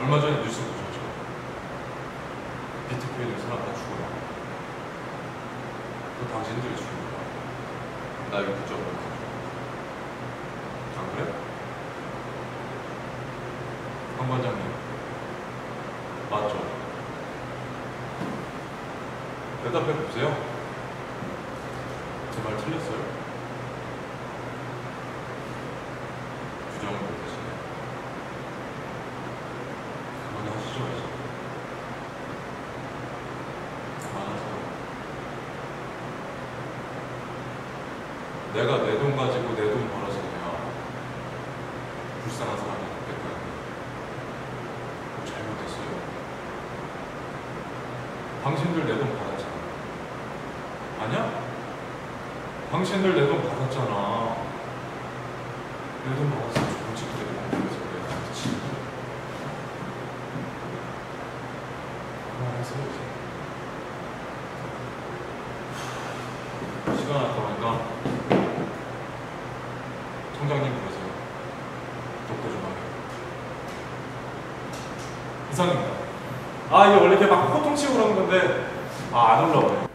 얼마 전에 뉴스 보셨죠? 비트코인으로 사람 다 죽어요. 또 당신들이 죽은 거야. 나 이거 붙잡고 안 그래? 한 관장님 맞죠? 대답해 보세요. 제 말 틀렸어요? 부정을 못하시네. 그만하시죠 이제. 그만하세요. 내가 내 돈 가지고 내 돈 벌어서 내야 불쌍한 사람이 됐다는 게 잘못됐어요. 당신들 내 돈 받았잖아. 아니야? 당신들 내 돈 받았잖아. 내 돈 받았으면 좋은 짓들이 만들어서 내가 그렇지. 그만하세요 이제. 시간 아까우니까 청장님 부르세요. 독도 좀 하게. 이상입니다. 아 이게 원래 이렇게 막 호통치고 그러는 건데 안 올라오네.